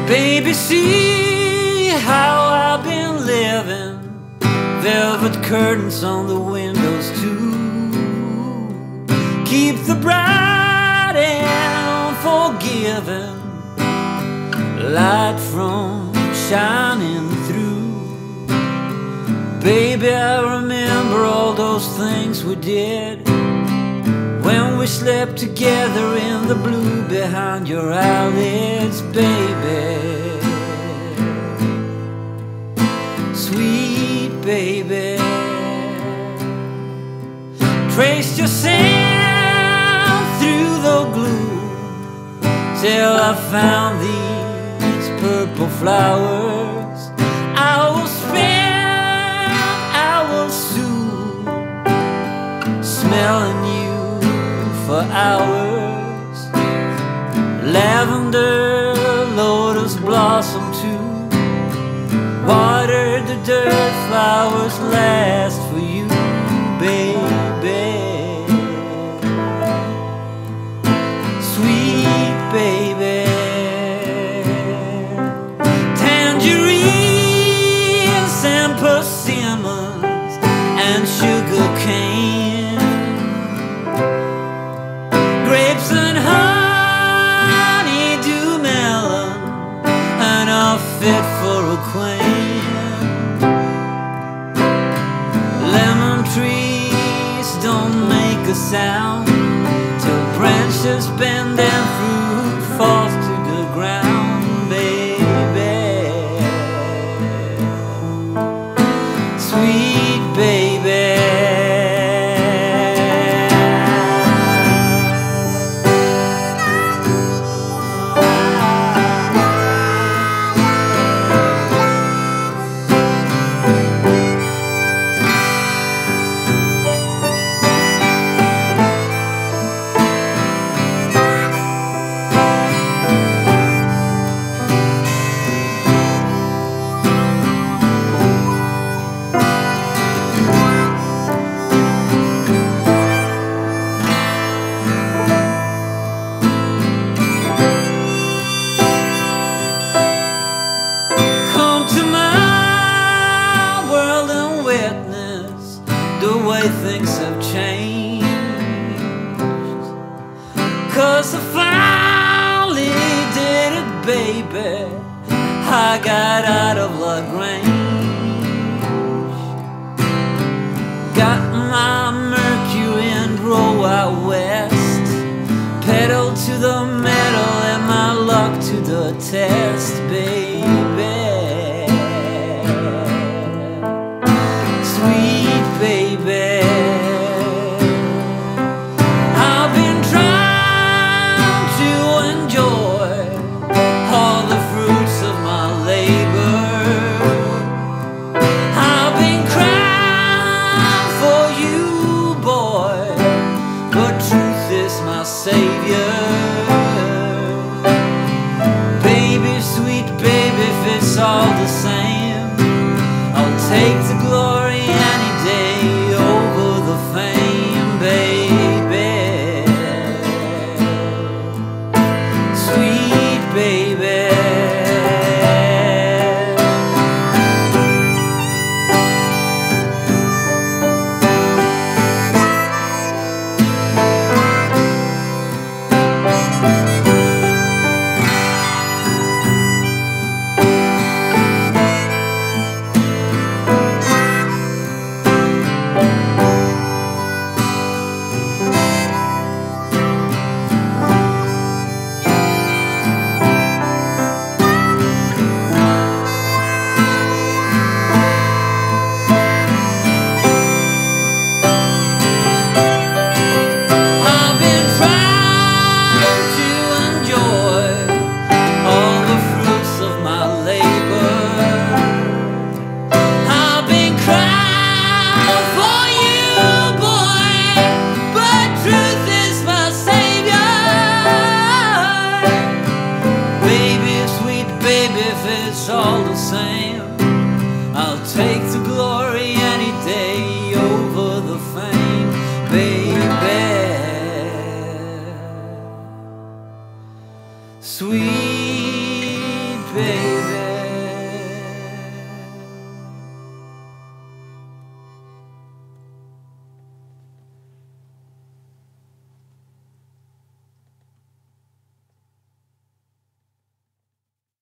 Baby, see how I've been living. Velvet curtains on the windows too. Keep the bright and forgiving light from shining through. Baby, I remember all those things we did when we slept together in the blue behind your eyelids, baby. Sweet baby, traced yourself through the gloom till I found these purple flowers. I will spend hours soon smelling you for hours. Lavender, lotus blossom too. Water the dirt, flowers last for you, baby. Sweet baby. Tangerines and persimmons and sugar cane, grapes and honeydew melon, and are fit for a queen. Lemon trees don't make a sound till branches bend and fruit falls to the ground, baby. Sweet baby. Things have changed, 'cause I finally did it, baby. I got out of Lagrange, got my Mercury and roll out west, pedal to the metal and my luck to the test, baby. Sweet baby. Savior, baby, sweet baby, if it's all the same, I'll take the glory any day over the fame, baby. Sweet baby. All the same, I'll take the